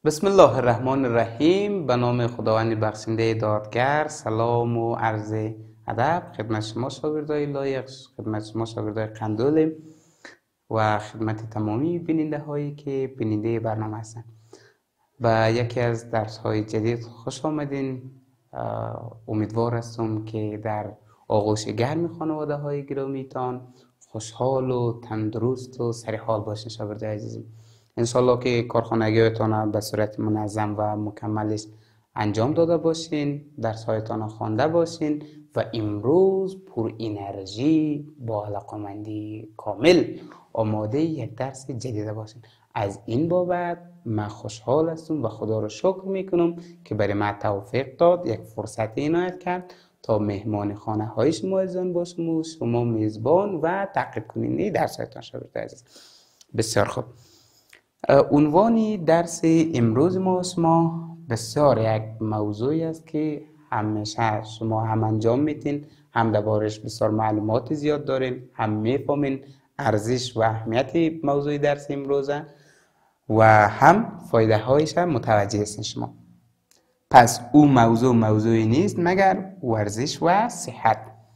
بسم الله الرحمن الرحیم. به نام خداوند بخشنده دادگر. سلام و عرض ادب خدمت شما شاگردای لایق، خدمت شما شاگردای قندول و خدمت تمامی بیننده هایی که بیننده برنامه هستند. به یکی از درس های جدید خوش آمدین. امیدوار هستم که در آغوش گرم خانواده های گرامیتان خوشحال و تندرست و سرحال باشین شاگردای عزیزم. انشالله که کارخانگیتان به صورت منظم و مکملش انجام داده باشین، درس هایتان خوانده باشین و امروز پر انرژی با علاقمندی کامل آماده یک درس جدید باشین. از این بابت من خوشحال هستم و خدا رو شکر میکنم که برای من توفیق داد، یک فرصت عنایت کرد تا مهمان خانه های شما عزیزان باشم و شما میزبان و تعقیب کننده درس هایتان شاگرد عزیز. بسیار خوب. عنوان درس امروز ما بسیار یک موضوعی است که همیشه شما هم انجام میتین، هم دربارش بسیار معلومات زیاد دارین، هم میفهمین ارزش و اهمیت موضوع درس امروزه و هم فایده هایش هم متوجه هستین شما. پس او موضوعی نیست مگر ورزش و صحت.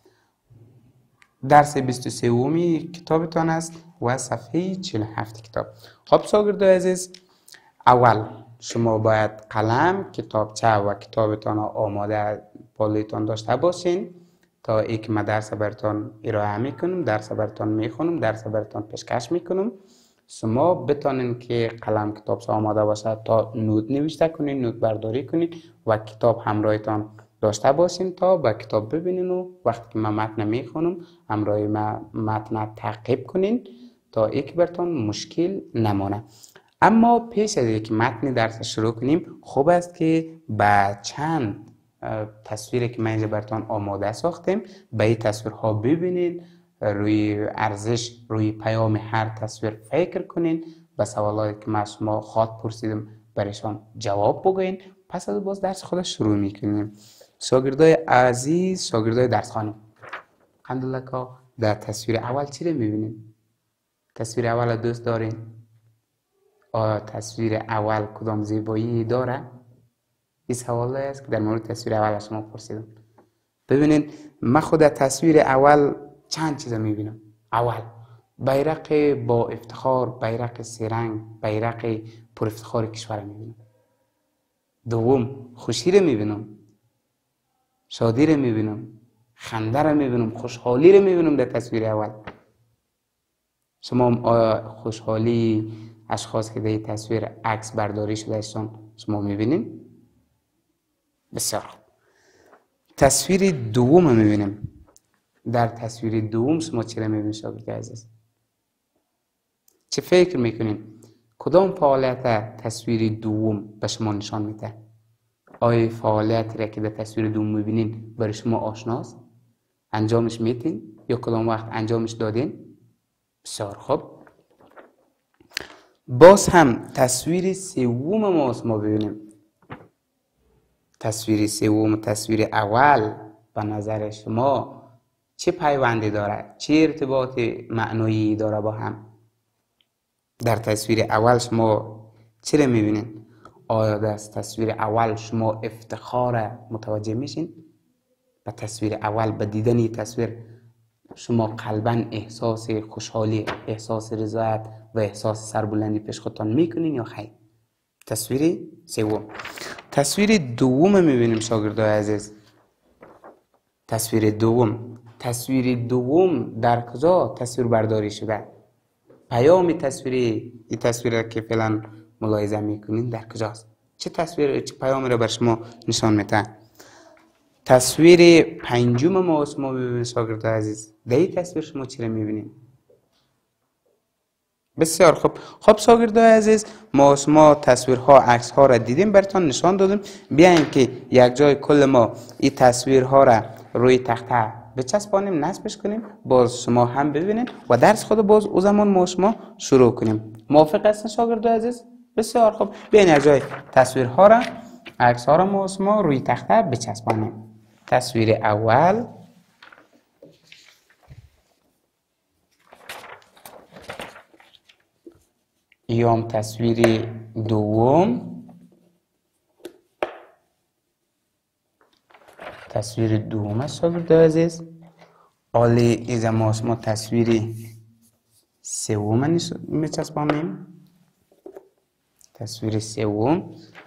درس 23 کتابتان است و صفحه 47 کتاب. خب شاگردای عزیز، اول شما باید قلم، کتابچه و کتابتان آماده بالایتان داشته باشین تا ای که من درس براتون ارائه میکنم، درس براتون میخونم، درس براتون پیشکش میکنم، شما بتونین که قلم کتابچه آماده باشه تا نوت نوشته کنین، نوت برداری کنین و کتاب همراهتان داشته باشین تا با کتاب ببینین و وقتی که من متن میخونم همراه من متن تعقیب کنین تا یک براتون مشکل نمانه. اما پیش از اینکه متن درس شروع کنیم خوب است که با چند تصویری که من اینجا براتون آماده ساختیم به این تصویرها ببینین، روی ارزش، روی پیام هر تصویر فکر کنین، به سوالاتی که من شما خواهد پرسیدم برایشان جواب بگوین. پس از باز درس خود شروع میکنیم. شاگردای عزیز، شاگردای درس خانه، قندلکا در تصویر اول چی رو میبینین؟ تصویر اول دوست دارین؟ تصویر اول کدام زیبایی داره؟ این سوال است که در مورد تصویر اول شما پرسیدم. ببینین من خود تصویر اول چند چیز میبینم. اول بیرق با افتخار، بیرق سرنگ، بیرق پر افتخار کشور میبینم. دوم خوشی رو میبینم، شادی رو میبینم، خنده رو میبینم، خوشحالی رو میبینم در تصویر اول. شما خوشحالی اشخاص که در این تصویر عکس برداری شده ایشان شما میبینین؟ بسیار خوب. تصویر دوم میبینیم. در تصویر دوم شما چی را میبینید شاگرد عزیز؟ چه فکر میکنین؟ کدام فعالیت تصویر دوم به شما نشان میده؟ آیا فعالیتی را که در تصویر دوم میبینین برای شما آشناست؟ انجامش میتین یا کدام وقت انجامش دادین؟ بسیار خوب. باز هم تصویر سوم ما ببینیم. تصویر سوم تصویر اول به نظر شما چه پیوندی داره؟ چه ارتباط معنایی داره با هم؟ در تصویر اول شما چی رو میبینین؟ آیا در تصویر اول شما افتخار متوجه میشین؟ به تصویر اول، به دیدن این تصویر شما قلباً احساس خوشحالی، احساس رضایت و احساس سربلندی پیش خودتان میکنین یا خیر؟ تصویر سوم. تصویر دوم میبینیم شاگردای عزیز. تصویر دوم در کجا تصویر برداری شده؟ پیام تصویری، این تصویر که فعلا ملاحظه میکنین در کجاست؟ چه پیامی را بر شما نشان میده؟ تصویر پنجم ما ببینید شاگردای عزیز. در این تصویر شما چی را میبینید؟ بسیار خوب. خب شاگردای عزیز، ما تصویرها، عکسها را دیدیم، براتون نشان دادیم. بیاین که یک جای کل ما این تصویرها را روی تخته بچسبانیم، نصبش کنیم، باز شما هم ببینید و درس خود باز او زمان ما شما شروع کنیم. موافق هستین شاگردای عزیز؟ بسیار خوب. بیاین یک جای تصویرها را، عکسها را ما روی تخته بچسبانیم. تصویر اول، یام تصویر دوم تصویر دوم است شاگردای عزیز. حالی ایزا ما تصویر سوم میچسبانیم. تصویر سوم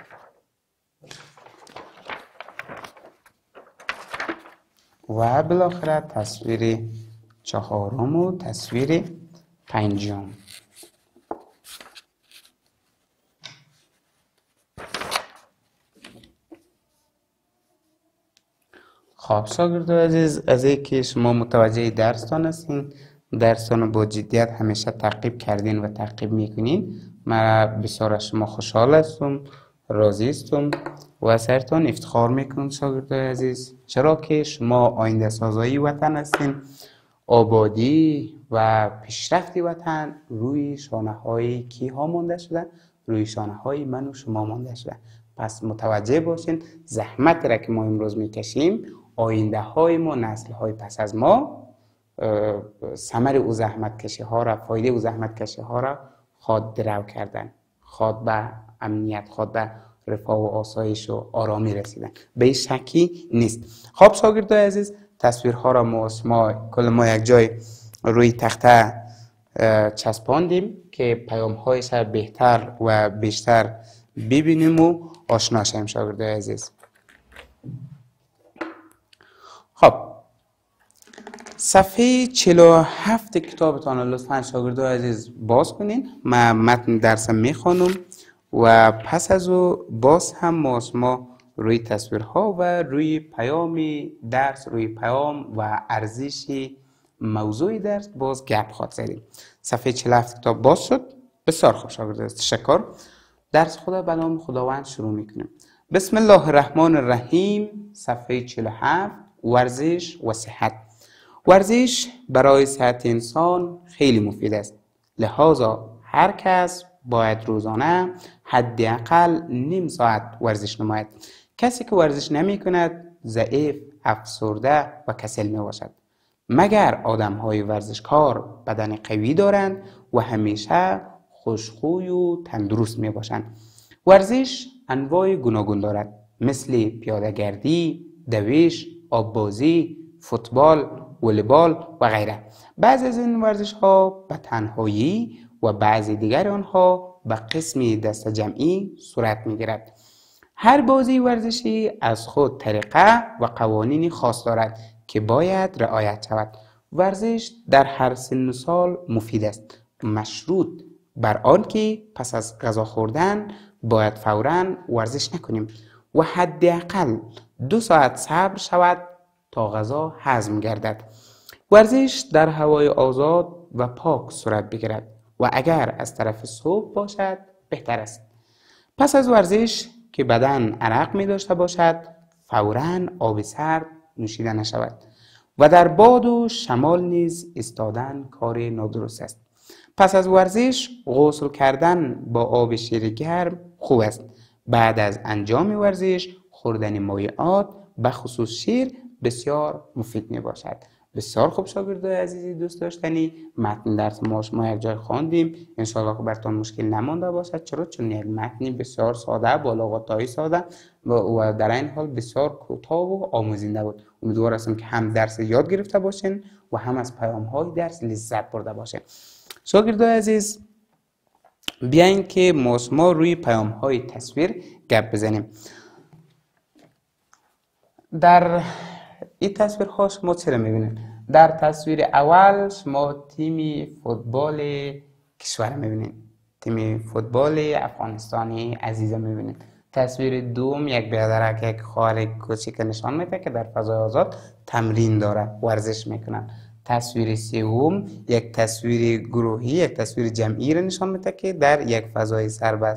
و بالاخره تصویر چهارم و تصویر پنجم. خب شاگردان عزیز، از اینکه شما متوجه درستان هستین، درستان با جدیت همیشه تعقیب کردین و تعقیب میکنین، من بسیار از شما خوشحال هستم، راضی هستم و سرتان افتخار میکنم شاگردان عزیز، چرا که شما آینده سازای وطن هستین. آبادی و پیشرفت وطن روی شانه های کی ها مانده شده؟ روی شانه های من و شما مانده شده. پس متوجه باشین زحمت را که ما امروز میکشیم، آینده های ما، نسل های پس از ما ثمر او زحمت کشی ها را، فایده او زحمت کشی ها را خواد درو کردن، خواد به امنیت، خواد به رفاه و آسایش و آرامی رسیدن، به شکی نیست. خب شاگردای عزیز، تصویرها را ما یک جای روی تخته چسباندیم که پیام هایش بهتر و بیشتر ببینیم و آشنا شیم شاگردای عزیز. خب صفحه 47 کتابتان لطفاً شاگردای عزیز باز کنین. من متن درسم میخوانم و پس از او باز هم ما روی تصویرها و روی پیام درس، روی پیام و ارزش موضوع درس باز گپ خواهد زدیم. صفحه 47 کتاب باز شد. بسیار خوب شاگردان، تشکر. درس خدا به نام خداوند شروع میکنیم. بسم الله الرحمن الرحیم. صفحه 47 ورزش و صحت. ورزش برای صحت انسان خیلی مفید است، لذا هر کس باید روزانه حداقل نیم ساعت ورزش نماید. کسی که ورزش نمی کند ضعیف، افسرده و کسل می باشد، مگر آدم های ورزشکار بدن قوی دارند و همیشه خوشخوی و تندرست می باشند. ورزش انواع گوناگون دارد، مثل پیاده‌گردی، دویش، آببازی، فوتبال، والیبال و غیره. بعضی از این ورزش ها به تنهایی و بعضی دیگر آنها به قسم دست جمعی صورت می گیرد. هر بازی ورزشی از خود طریقه و قوانین خاص دارد که باید رعایت شود. ورزش در هر سن و سال مفید است، مشروط بر آن که پس از غذا خوردن باید فوراً ورزش نکنیم و حداقل 2 ساعت صبر شود تا غذا هضم گردد. ورزش در هوای آزاد و پاک صورت بگیرد و اگر از طرف صبح باشد بهتر است. پس از ورزش که بدن عرق می داشته باشد فوراً آب سرد نوشیده نشود و در باد و شمال نیز ایستادن کار نادرست است. پس از ورزش غسل کردن با آب شیر گرم خوب است. بعد از انجام ورزش خوردن مایعات به خصوص شیر بسیار مفید می باشد. بسیار خوب شاگردای عزیزی دوست داشتنی، متن درس ما یک جای خواندیم، انشاءالله که براتون مشکل نمانده باشد. چرا؟ چون یک متن بسیار ساده، با لغات‌های ساده و در این حال بسیار کوتاه و آموزنده بود. امیدوار هستم که هم درس یاد گرفته باشین و هم از پیام‌های درس لذت برده باشین. شاگردای عزیز، بیاین که ما روی پیام‌های تصویر گپ بزنیم. در این تصویرها شما چرا میبینید؟ در تصویر اول شما تیم فوتبال کشور میبینید، تیم فوتبال افغانستانی عزیز میبینید. تصویر دوم یک برادر، یک خواهر کوچیک نشان میده که در فضای آزاد تمرین داره، ورزش میکنن. تصویر سوم یک تصویر گروهی، یک تصویر جمعی را نشان میده که در یک فضای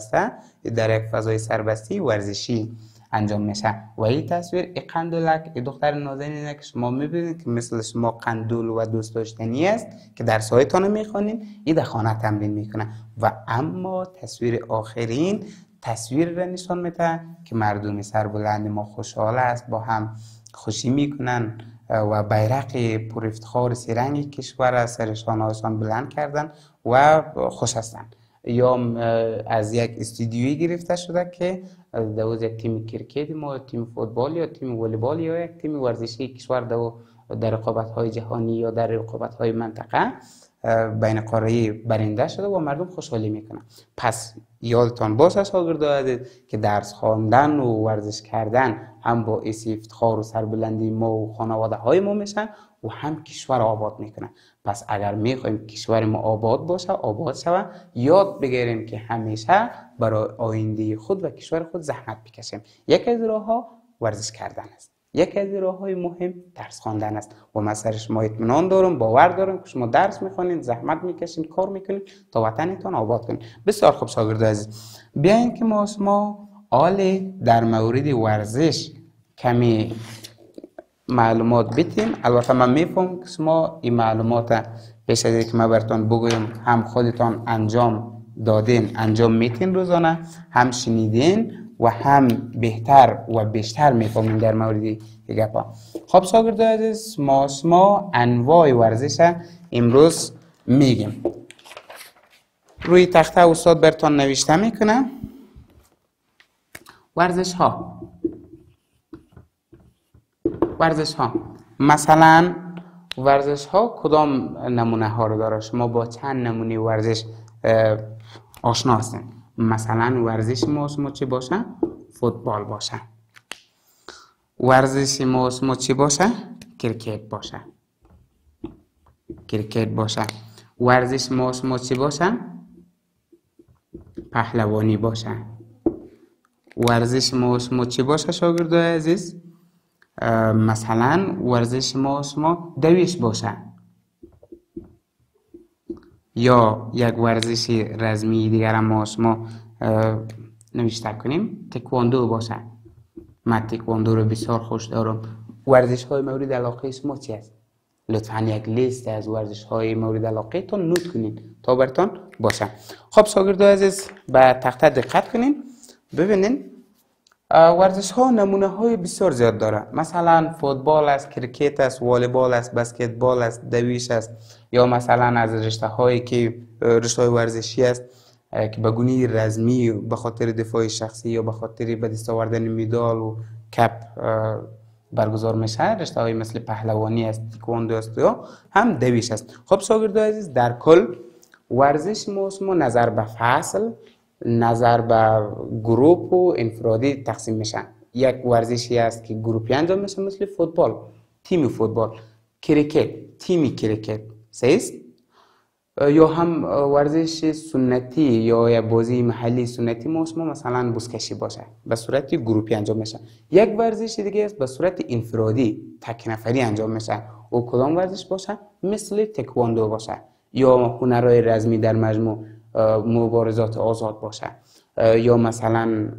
سربسته ورزشی انجام میشه. و این تصویر قندولک، دختر نازنینه که شما میبینید که مثل شما قندول و دوست داشتنی است که درس هایتان میخوانین، این در خانه تمرین میکنه. و اما تصویر آخرین تصویر را نشان میده که مردم سربلند ما خوشحال است، با هم خوشی میکنن و بیرق پر افتخار سرنگ کشور از سرشان هاشان بلند کردن و خوش هستند. یا از یک استودیویی گرفته شده که دوز یک تیم کرکت ما، تیم فوتبال یا تیم والیبال یا یک تیم ورزشی کشور در رقابت‌های جهانی یا در رقابت‌های منطقه بین قاره برنده شده و مردم خوشحالی میکنن. پس یادتان باشه شاگردان عزیز که درس خواندن و ورزش کردن هم باعث افتخار و سربلندی ما و خانواده های ما میشن و هم کشور آباد میکنن. پس اگر میخوایم کشور ما آباد باشه، آباد شوه، یاد بگیریم که همیشه برای آینده خود و کشور خود زحمت بکشیم. یکی از راه ها ورزش کردن است، یکی از راه‌های مهم درس خواندن است و من سر شما اطمینان دارم، باور دارم که شما درس میخوانید، زحمت میکشید، کار میکنید تا وطنتان آباد کنید. بسیار خوب شاگردان عزیز، بیاین که ما شما در مورد ورزش کمی معلومات بدیم. البته من میفهم که شما این معلومات پیش از اینکه ما براتون بگویم هم خودتان انجام دادین، انجام میتین روزانه، هم شنیدین و هم بهتر و بیشتر میفهمین در مورد این گپا. خب شاگردان عزیز، ما انواع ورزش امروز میگیم. روی تخته استاد براتون نوشته میکنه ورزش ها مثلا ورزش ها کدام نمونه ها رو داره؟ شما با چند نمونه ورزش آشنا هستین؟ مثلا ورزش ما چی باشه؟ فوتبال باشه. ورزش ما چی باشه؟ کرکت باشه. ورزش ما چی باشه؟ پهلوانی باشه. ورزش ما چی باشه شاگردای عزیز؟ مثلا ورزش ما دویش باشه، یا یک ورزش رزمی دیگر ما نوشته کنیم تکواندو باشه. من تکواندو رو بسیار خوش دارم. ورزش های مورد علاقه شما چی است؟ لطفاً یک لیست از ورزش های مورد علاقه تان نوت کنین تا براتون باشه. خب شاگردان عزیز، به تخته دقت کنین، ببینین ورزش ها نمونه های بسیار زیاد داره. مثلا فوتبال است، کرکت است، والیبال است، بسکتبال است، دویش است، یا مثلا از رشته هایی که رشته های ورزشی است که به گونه رزمی به خاطر دفاع شخصی یا به خاطر به دست آوردن مدال و کپ برگزار میشه. رشته های مثل پهلوانی است، تکواندو است یا هم دویش است. خب شاگردان عزیز، در کل ورزش ما نظر به فصل، نظر به گروپ و انفرادی تقسیم میشن. یک ورزشی است که گروپی انجام میشه مثل فوتبال، تیم فوتبال، کرکت، تیم کرکت، سیست، یا هم ورزش سنتی یا یک بازی محلی سنتی ما مثلا بزکشی باشه، به صورت گروپی انجام میشه. یک ورزش دیگه است به صورت انفرادی، تک نفری انجام میشه. و کدام ورزش باشه؟ مثل تکواندو باشه، یا هنرهای رزمی در مجموع مبارزات آزاد باشه، یا مثلا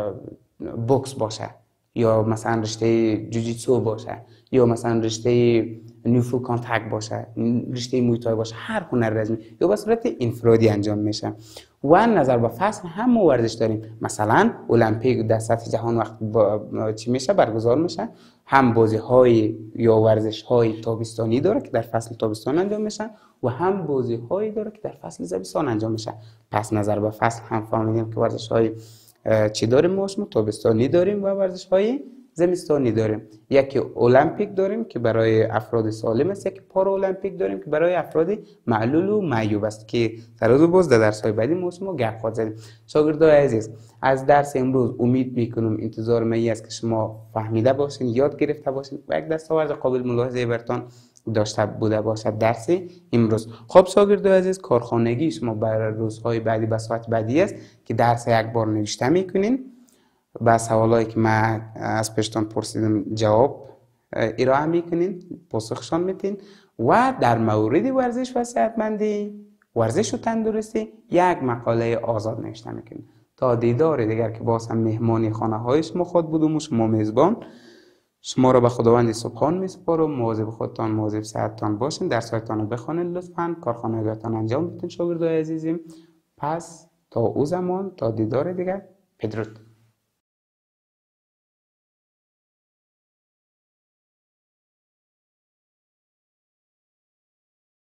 بوکس باشه، یا مثلا رشته جوجیتسو باشه، یا مثلا رشته نیوفو کانتاکت باشه، رشته مویتای باشه. هر هنر رزمی یا به صورت انفرادی انجام میشه. و نظر به فصل هم ورزش داریم. مثلا المپیک در سطح جهان وقت چی میشه برگزار میشه، هم بازی های یا ورزش های تابستانی داره که در فصل تابستان انجام میشن و هم بازی هایی داره که در فصل زمستان انجام میشه. پس نظر به فصل هم فهمیدیم که ورزش های چی داریم؟ ما تابستانی داریم و ورزش های زمستانی داریم. یکی المپیک داریم که برای افراد سالم است، یکی پارا المپیک داریم که برای افراد معلول و معیوب است که سر باز در درس های بعدی ما گپ خواهد زدیم. شاگردان عزیز، از درس امروز امید میکنم، انتظار من است که شما فهمیده باشین، یاد گرفته باشین و یک دستاورد قابل ملاحظه براتون داشته بوده باشد درس امروز. خب شاگردان عزیز، کارخانگی شما برای روزهای بعدی به ساعت بعدی است که درس یک بار نوشته میکنین، با سوالایی که من از پیشتان پرسیدم جواب ارائه میکنین، پاسخشان میتین و در مورد ورزش و صحتمندی، ورزش و تندرستی یک مقاله آزاد نوشته میکنین. تا دیدار دیگر که باز هم مهمانی خانه های شما خود بودم و شما میزبان، شما را به خداوند سبحان میسپارم. مواظب خودتان، مواظب صحتتان باشین، درس‌هایتان رو بخوانید لطفاً، کارخانه‌هایتان انجام بدین شاگردای عزیزیم. پس تا او زمان، تا دیدار دیگر، بدرود.